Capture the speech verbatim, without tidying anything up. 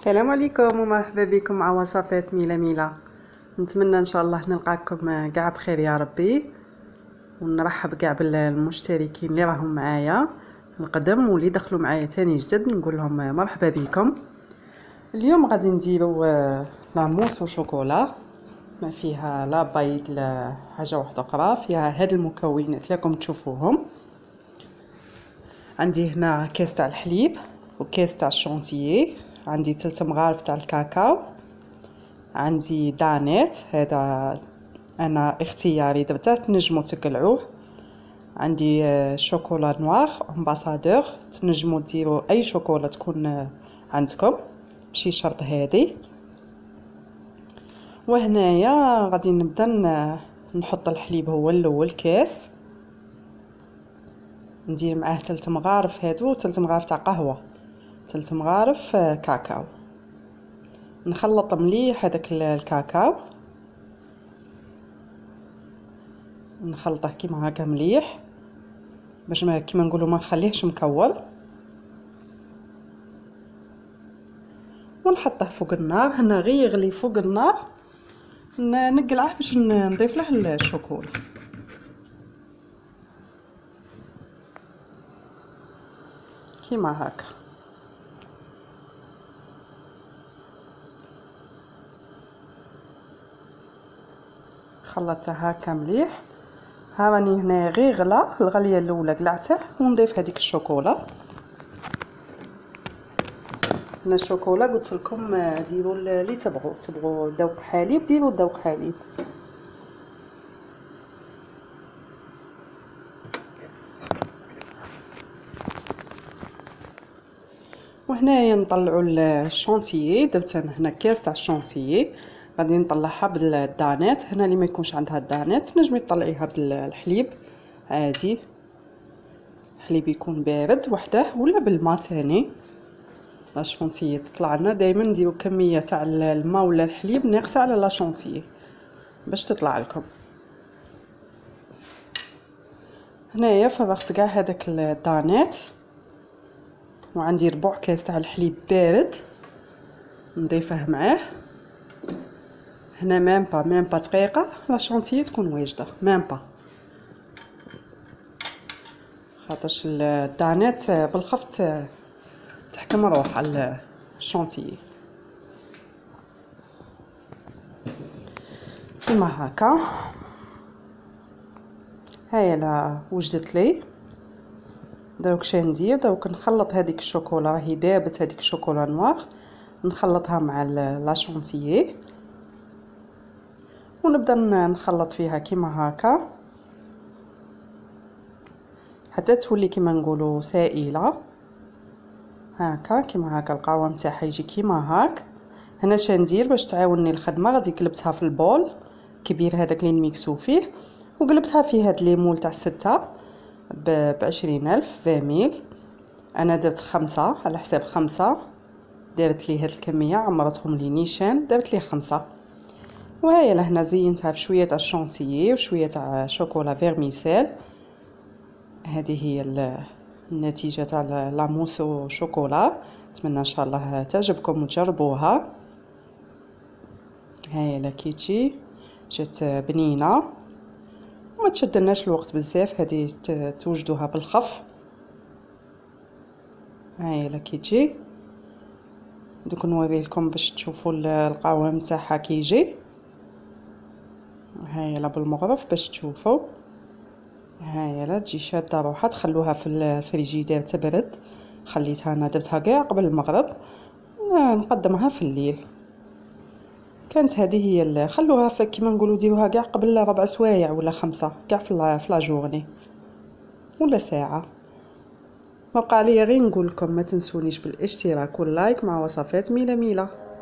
السلام عليكم ومرحبا بكم مع وصفات ميلا ميلا. نتمنى ان شاء الله نلقاكم كاع بخير يا ربي، ونرحب كاع بالمشتركين اللي راهم معايا القدم واللي دخلوا معايا تاني جدد، نقول لهم مرحبا بكم. اليوم غادي نديرو لا موس وشوكولا، ما فيها لا بيض لا حاجه واحده اخرى، فيها هاد المكونات اللي راكم تشوفوهم. عندي هنا كاس تاع الحليب وكاس تاع الشونتيي، عندي ثلاثة مغارف تاع الكاكاو، عندي دانيت هذا انا اختياري درته تنجموا تقلعوه، عندي شوكولا نوار امباسادور تنجموا ديروا اي شوكولا تكون عندكم ماشي شرط هذه. وهنايا غادي نبدا نحط الحليب هو الاول كاس، ندير معاه ثلاثة مغارف هادو ثلاثة مغارف تاع قهوه ثلاثة مغارف كاكاو، نخلط مليح هذاك الكاكاو، نخلطه كيما هكا مليح باش ما كيما نقولوا ما نخليهش مكور، ونحطه فوق النار. هنا غير يغلي فوق النار نقلعه باش نضيف له الشوكولا. كيما هكا خلطته هكا مليح. ها راني هنا غير غلا الغليه الاولى قلعته ونضيف هذيك الشوكولا. هنا الشوكولا قلت لكم ديروا اللي تبغوا تبغوا ذوق حليب ديروا ذوق حليب. وهنايا نطلعوا الشونتيي، درت انا هنا كاس تاع الشونتيي غادي نطلعها بالدانيت. هنا اللي ما يكونش عندها الدانيت تنجمي تطلعيها بالحليب عادي، حليب يكون بارد وحده ولا بالماء تاني. لا شونتيي تطلع لنا دائما نديروا كميه تاع الماء ولا الحليب ناقصه على لا شونتيي باش تطلع لكم. هنايا فرغت كاع هذاك الدانيت وعندي ربع كاس تاع الحليب بارد نضيفه معاه. هنا ميم با ميم با دقيقه لا شونتيي تكون واجده ميم با، خاطرش الدانيت بالخفت تحكم روح على الشونتيي. كيما هكا هيا لا وجدت لي. دروك شي ندير، دروك نخلط هذيك الشوكولا راهي دابت هذيك الشوكولا نوار، نخلطها مع لا شونتيي ونبدا نخلط فيها كيما هكا حتى تولي كيما نقولوا سائله هكا. كيما هكا القوام تاعها يجي كيما هاك. هنا شا ندير باش تعاونني الخدمه، غادي قلبتها في البول كبير هذاك اللي نميكسو فيه وقلبتها في هاد ليمول تاع ستة بعشرين الف فاميل. انا درت خمسة على حساب خمسة، دارت لي هاد الكميه عمرتهم لي نيشان درت لي خمسة. وهي لهنا زينتها بشويه تاع الشونتيي وشويه تاع شوكولا فيرميسيل. هذه هي النتيجه تاع لا موس وشوكولا، نتمنى ان شاء الله تعجبكم وتجربوها. هاي لا كيتجي جات بنينه وما تشدلناش الوقت بزاف، هذه توجدوها بالخف. هاي لا كيتجي دوك نوري لكم باش تشوفوا القوام تاعها كيجي. هاي لا بالمغرف باش تشوفوا. هاي لا تجي شاده روحها، تخلوها في الفريجيدير تبرد. خليتها انا درتها كاع قبل المغرب نقدمها في الليل. كانت هذه هي خلوها كيما نقولوا ديروها كاع قبل ربع سوايع ولا خمسة كاع في في لا جورني ولا ساعه. ما بقى لي غير نقول لكم ما تنسونيش بالاشتراك واللايك مع وصفات ميلا ميلا.